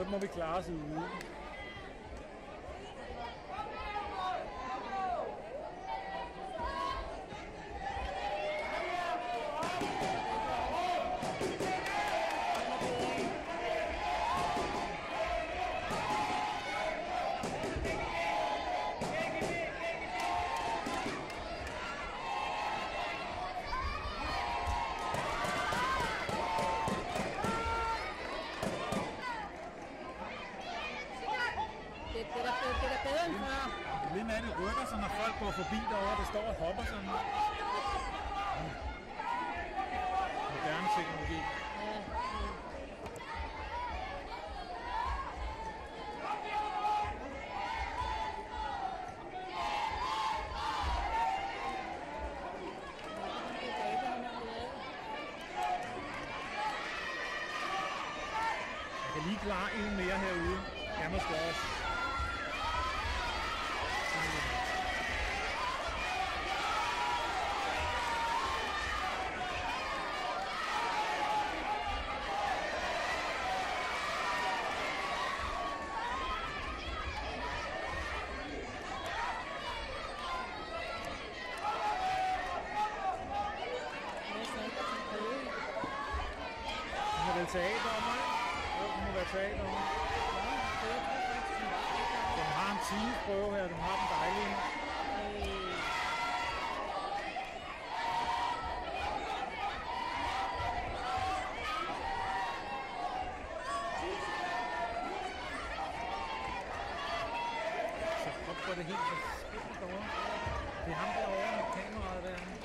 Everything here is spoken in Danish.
Så må vi klare os ude. Det er bedre end før. Lidt med det rykker sig, når folk går forbi derovre, det står og hopper sådan. Moderne teknologi. Jeg kan lige klare en mere herude. Jeg måske også. Det må være teater, det må være teater. Den har en timeprøve her, den har den dejlige. Så op for det helt forskelligt derovre. Det er ham derovre med kameraet der.